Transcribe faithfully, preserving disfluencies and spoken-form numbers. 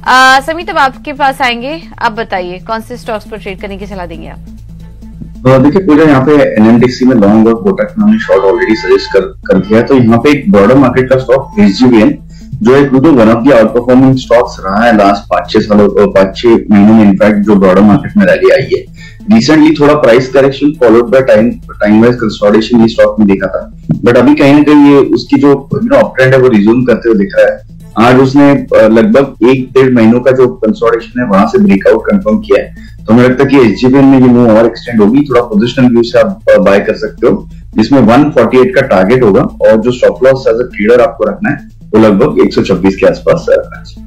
समित, अब आपके पास आएंगे, आप बताइए कौन से स्टॉक्स पर ट्रेड करने की सलाह देंगे आप? देखिए पूजा, यहाँ पे एनएमडीसी में लॉन्ग और कोटक में हमने शॉर्ट ऑलरेडी सजेस्ट कर कर दिया है। तो यहाँ पे एक ब्रॉडर मार्केट का स्टॉक एसजीवीएन, जो एक one of the outperforming stocks रहा है लास्ट पांच छह सालों पांच छह महीनों में। इनफैक्ट जो ब्रॉडर मार्केट में रैली आई है रिसेंटली, थोड़ा price correction followed by time time wise consolidation ये स्टॉक में देखा था, बट अभी कहीं ना कहीं ये उसकी जो अप ट्रेंड है वो रिज्यूम करते हुए दिख रहा है। आज उसने लगभग एक डेढ़ महीनों का जो कंसोलिडेशन है वहां से ब्रेकआउट कंफर्म किया है। तो मुझे लगता है कि एसजीवीएन में ये मूव और एक्सटेंड होगी। थोड़ा पोजिशनल व्यू से आप बाय कर सकते हो, जिसमें एक सौ अड़तालीस का टारगेट होगा और जो stop loss as a trader आपको रखना है वो लगभग एक सौ छब्बीस के आसपास रखना है।